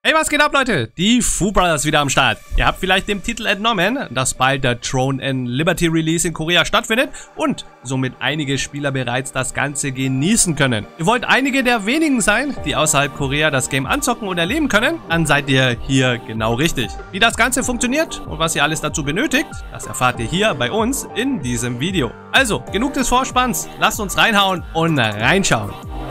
Hey, was geht ab, Leute? Die Fu Brothers wieder am Start. Ihr habt vielleicht dem Titel entnommen, dass bald der Throne and Liberty Release in Korea stattfindet und somit einige Spieler bereits das Ganze genießen können. Ihr wollt einige der wenigen sein, die außerhalb Korea das Game anzocken und erleben können? Dann seid ihr hier genau richtig. Wie das Ganze funktioniert und was ihr alles dazu benötigt, das erfahrt ihr hier bei uns in diesem Video. Also, genug des Vorspanns, lasst uns reinhauen und reinschauen.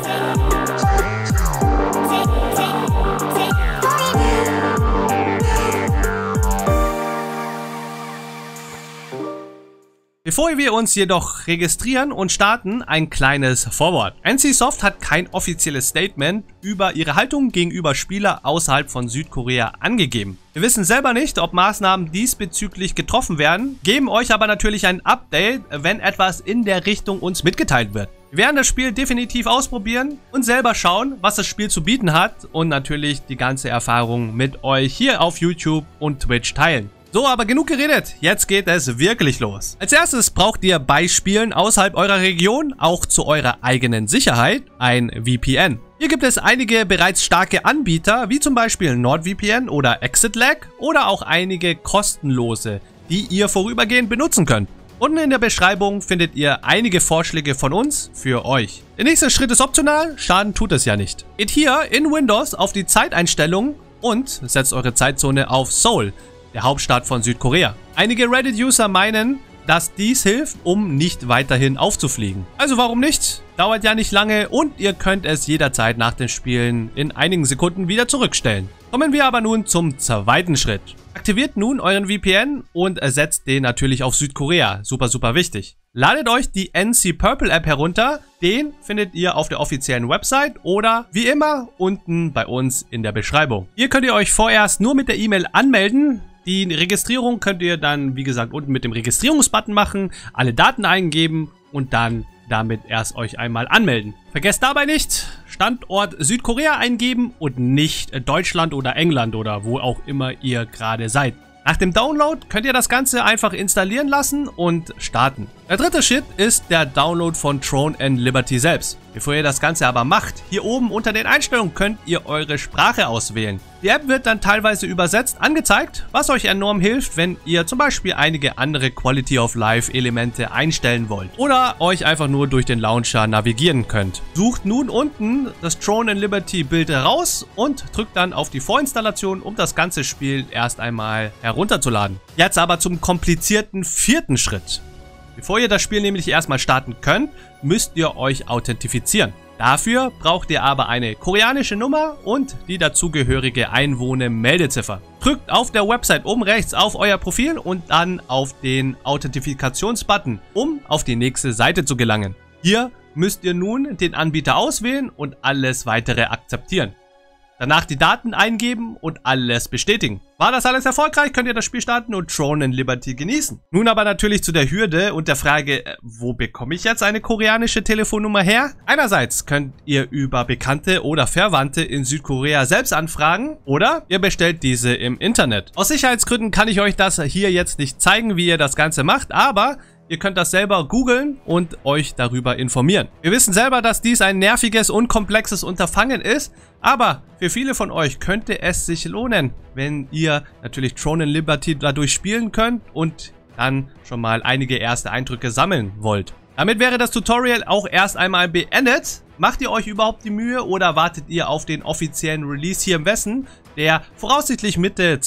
Bevor wir uns jedoch registrieren und starten, ein kleines Vorwort. NCSoft hat kein offizielles Statement über ihre Haltung gegenüber Spieler außerhalb von Südkorea angegeben. Wir wissen selber nicht, ob Maßnahmen diesbezüglich getroffen werden, geben euch aber natürlich ein Update, wenn etwas in der Richtung uns mitgeteilt wird. Wir werden das Spiel definitiv ausprobieren und selber schauen, was das Spiel zu bieten hat und natürlich die ganze Erfahrung mit euch hier auf YouTube und Twitch teilen. So, aber genug geredet, jetzt geht es wirklich los. Als erstes braucht ihr bei Spielen außerhalb eurer Region, auch zu eurer eigenen Sicherheit, ein VPN. Hier gibt es einige bereits starke Anbieter, wie zum Beispiel NordVPN oder ExitLag oder auch einige kostenlose, die ihr vorübergehend benutzen könnt. Unten in der Beschreibung findet ihr einige Vorschläge von uns für euch. Der nächste Schritt ist optional, Schaden tut es ja nicht. Geht hier in Windows auf die Zeiteinstellungen und setzt eure Zeitzone auf Seoul, der Hauptstadt von Südkorea. Einige Reddit-User meinen, dass dies hilft, um nicht weiterhin aufzufliegen. Also warum nicht? Dauert ja nicht lange und ihr könnt es jederzeit nach den Spielen in einigen Sekunden wieder zurückstellen. Kommen wir aber nun zum zweiten Schritt. Aktiviert nun euren VPN und ersetzt den natürlich auf Südkorea. Super, super wichtig. Ladet euch die NC Purple App herunter. Den findet ihr auf der offiziellen Website oder wie immer unten bei uns in der Beschreibung. Hier könnt ihr euch vorerst nur mit der E-Mail anmelden. Die Registrierung könnt ihr dann, wie gesagt, unten mit dem Registrierungsbutton machen, alle Daten eingeben und dann damit erst euch einmal anmelden. Vergesst dabei nicht, Standort Südkorea eingeben und nicht Deutschland oder England oder wo auch immer ihr gerade seid. Nach dem Download könnt ihr das Ganze einfach installieren lassen und starten. Der dritte Schritt ist der Download von Throne and Liberty selbst. Bevor ihr das Ganze aber macht, hier oben unter den Einstellungen könnt ihr eure Sprache auswählen. Die App wird dann teilweise übersetzt angezeigt, was euch enorm hilft, wenn ihr zum Beispiel einige andere Quality of Life Elemente einstellen wollt oder euch einfach nur durch den Launcher navigieren könnt. Sucht nun unten das Throne and Liberty Bild heraus und drückt dann auf die Vorinstallation, um das ganze Spiel erst einmal herunterzuladen. Jetzt aber zum komplizierten vierten Schritt. Bevor ihr das Spiel nämlich erstmal starten könnt, müsst ihr euch authentifizieren. Dafür braucht ihr aber eine koreanische Nummer und die dazugehörige Einwohner-Meldeziffer. Drückt auf der Website oben rechts auf euer Profil und dann auf den Authentifikationsbutton, um auf die nächste Seite zu gelangen. Hier müsst ihr nun den Anbieter auswählen und alles weitere akzeptieren. Danach die Daten eingeben und alles bestätigen. War das alles erfolgreich, könnt ihr das Spiel starten und Throne and Liberty genießen. Nun aber natürlich zu der Hürde und der Frage, wo bekomme ich jetzt eine koreanische Telefonnummer her? Einerseits könnt ihr über Bekannte oder Verwandte in Südkorea selbst anfragen oder ihr bestellt diese im Internet. Aus Sicherheitsgründen kann ich euch das hier jetzt nicht zeigen, wie ihr das Ganze macht, aber ihr könnt das selber googeln und euch darüber informieren. Wir wissen selber, dass dies ein nerviges und komplexes Unterfangen ist, aber für viele von euch könnte es sich lohnen, wenn ihr natürlich Throne and Liberty dadurch spielen könnt und dann schon mal einige erste Eindrücke sammeln wollt. Damit wäre das Tutorial auch erst einmal beendet. Macht ihr euch überhaupt die Mühe oder wartet ihr auf den offiziellen Release hier im Westen, der voraussichtlich Mitte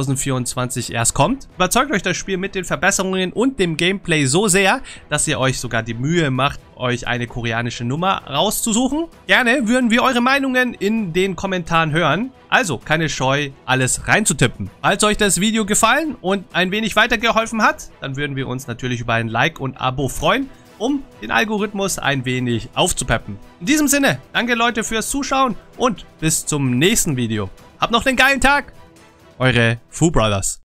2024 erst kommt? Überzeugt euch das Spiel mit den Verbesserungen und dem Gameplay so sehr, dass ihr euch sogar die Mühe macht, euch eine koreanische Nummer rauszusuchen? Gerne würden wir eure Meinungen in den Kommentaren hören. Also keine Scheu, alles reinzutippen. Falls euch das Video gefallen und ein wenig weitergeholfen hat, dann würden wir uns natürlich über ein Like und Abo freuen, um den Algorithmus ein wenig aufzupeppen. In diesem Sinne, danke Leute fürs Zuschauen und bis zum nächsten Video. Habt noch einen geilen Tag. Eure Fu Brothers.